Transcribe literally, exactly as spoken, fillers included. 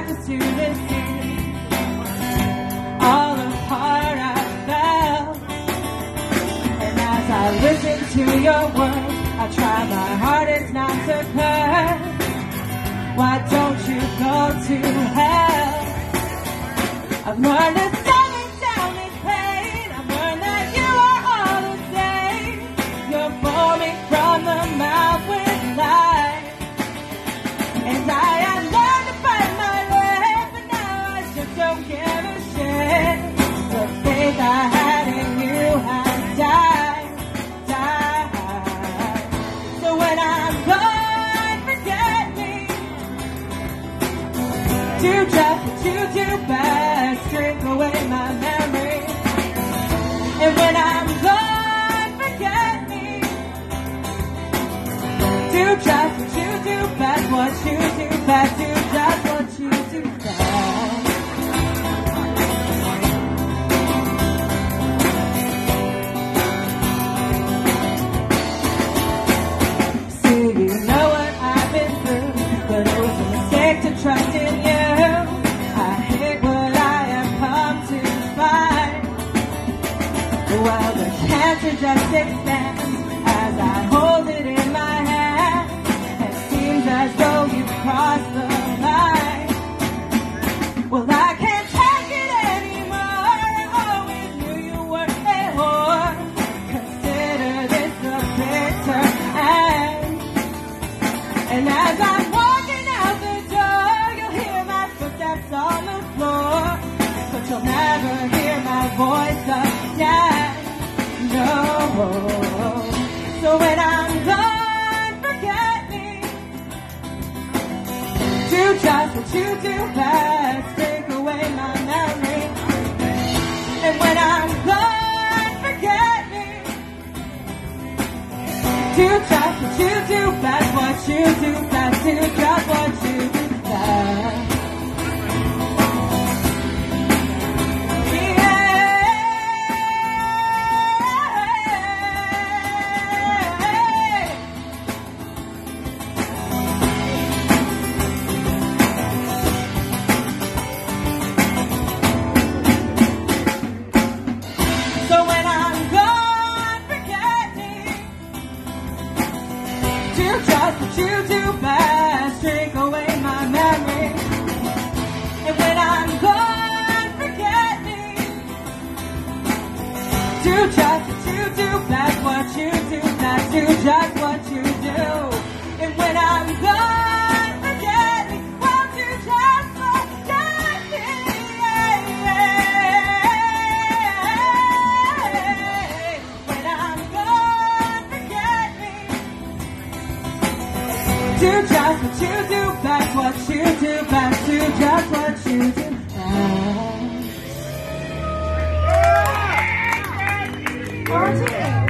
just to deceive. All apart I fell, and as I listen to your words, I try my hardest not to curse. Why don't you go to hell? I've learned to stomach down this pain. I've learned that you are all the same. You're foaming from the mouth with lies, and I have learned to fight my way, but now I just don't give a shit. The faith I had in you has died, died. So when I'm gone, forget me. Do just what you do best, drink away my memory. And when I'm gone, forget me. Do just what you do best, what you do best, do just what you do best. See, you know what I've been through, but it was a mistake to trust in you. I hate what I have come to find. Well, the cancer just extends as I hold it in my hand. It seems as though you've crossed the line. Well, I can't take it anymore. I always knew you were a whore. Consider this a bitter end. And as I'm walking out the door, you'll hear my footsteps on the floor, but you'll never hear my voice again. No. So when I'm gone, forget me. Do just what you do best, take away my memory. And when I'm gone, forget me. Do just what you do best, what you do best, do just what you do best. Do just what you do best, drink away my memory. And when I'm gone, forget me. Do just what you do best, what you do best, do just what you do. And when I'm gone, forget me. Won't you just forget me? When I'm gone, forget me. Do just what you do best, what you do best, do just what you do best.